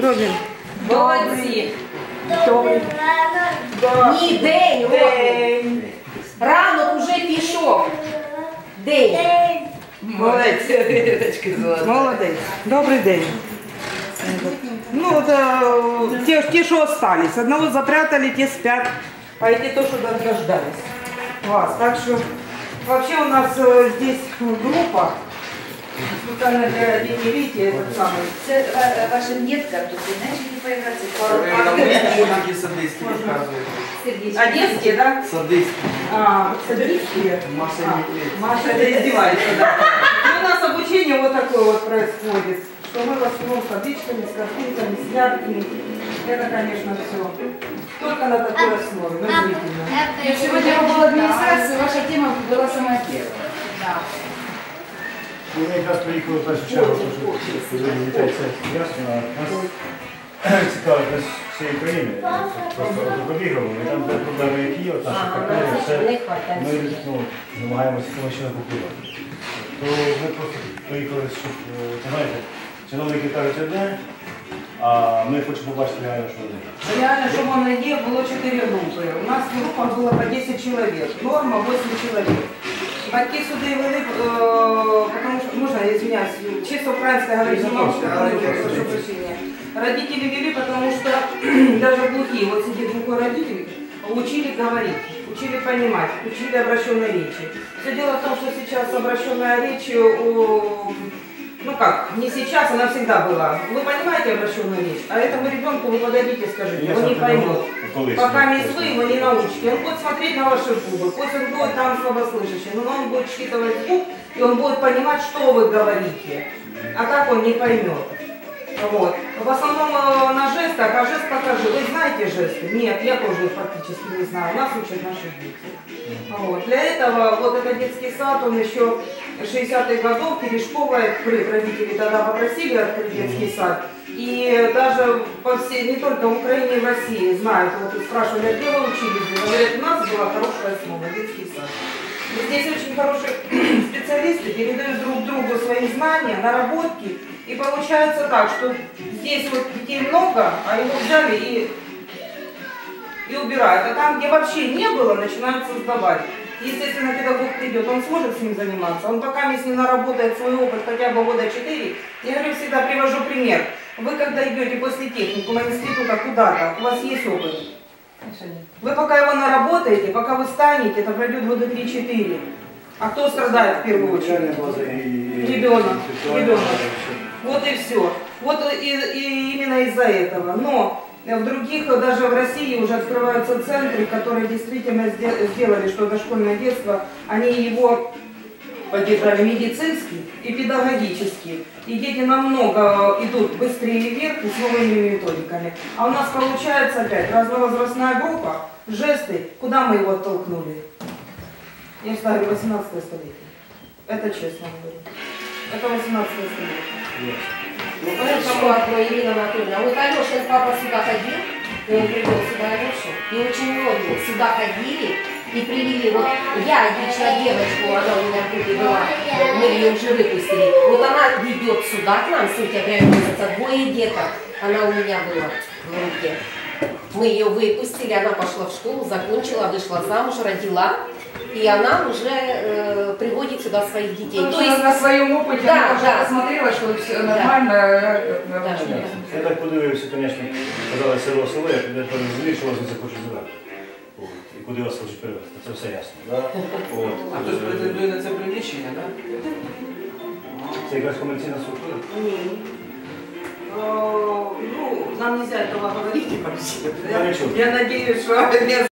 Добрий. Молодці. Добрий. Ні, день. День. Ранок уже пішов. День. Молодець. Молодець. Добрий день. Ну, вот те, что остались. Одного запрятали, те спят, а эти то, что дождались вас. Так что вообще у нас здесь группа специально для Дени Вити, этот самый. Це ваша дітка тут, знаєш, які появляться А детские, да? Садистські. Садистские. Маша Маша это издевается, да. И у нас обучение вот такое вот происходит. Что мы в основном с водичками, с картинками, с яркими. Это, конечно, все. Только на такой основе, на зрительной. Сегодня я была в администрации, ваша тема была самая первая. Да. Ми якраз приїхали в першу чергу, тому що сьогодні дітей це ясно, а нас цікавить нас всієї країни. Просто побігали, і там де проблеми, які є, наші партнери, все ми намагаємося тому ще не попливати. То ми просто приїхали, щоб, знаєте, чиновники кажуть одне, а ми хочемо побачити реально, що вони. Реально, чтобы он ноге было 4 группы. У нас в группах было по 10 человек. Норма 8 человек. Батьки сюда вели, потому что, можно, я извиняюсь, чисто украинское говорить не могу, прошу прощения. Родители вели, потому что даже глухие, вот сидит глухой родитель, учили говорить, учили понимать, учили обращенной речи. Все дело в том, что сейчас обращенная речь, ну как, не сейчас, она всегда была. Вы понимаете обращенную речь, а этому ребенку вы подойдите, скажите, он не поймет. Пока вы его не научите. Он будет смотреть на ваши губы, пусть он будет там слабослышащий, но он будет считывать звук, и он будет понимать, что вы говорите. А так он не поймет. Вот. В основном на жестах, а жест покажи. Вы знаете жесты? Нет, я тоже их практически не знаю. Нас учат наши дети. Вот. Для этого вот этот детский сад, он еще 60-х годов, Терешкова, родители тогда попросили открыть детский сад. И даже по всей, не только в Украине, и в России знают, вот спрашивали, где вы учились? Говорят, у нас была хорошая основа, детский сад. И здесь очень хорошие специалисты передают друг другу свои знания, наработки. И получается так, что здесь вот детей много, а его взяли и убирают. А там, где вообще не было, начинают создавать. Естественно, педагог придет, он сможет с ним заниматься. Он пока если наработает свой опыт хотя бы года 4, я говорю, всегда привожу пример. Вы когда идете после техникума, института куда-то, у вас есть опыт. Вы пока его наработаете, пока вы станете, это пройдет года 3-4. А кто страдает в первую очередь? Ребенок. Вот и все. Вот и именно из-за этого. Но в других, даже в России уже открываются центры, которые действительно сделали, что дошкольное детство, они его поддержали медицински и педагогически. И дети намного идут быстрее вверх и с новыми методиками. А у нас получается опять разновозрастная группа, жесты, куда мы его оттолкнули? Я всегда говорю, 18 столетие. Это честно говорю. Это 18 столетие. Поэтому, Ирина Анатольевна, вот Алешин папа сюда ходил, и он привел сюда Алешу, и очень многие сюда ходили и привели. Вот я лично девочку, она у меня в группе была, мы ее уже выпустили. Вот она ведет сюда к нам с сентября месяца, 2 деток, она у меня была в руке. Мы ее выпустили, она пошла в школу, закончила, вышла замуж, родила. И она уже приводит сюда своих детей. То есть на своем опыте да, она уже посмотрела, что все нормально. Да. Я так подивився, звісно, казали село, я розумію, що вас не захочуть забрати. І куди вас хочуть перевезти, це все ясно. Да? А хтось претендує на це приміщення, так? Це якась комерційна структура? Ну, нам нельзя этого говорить вообще. Я не чую. Я надеюсь, что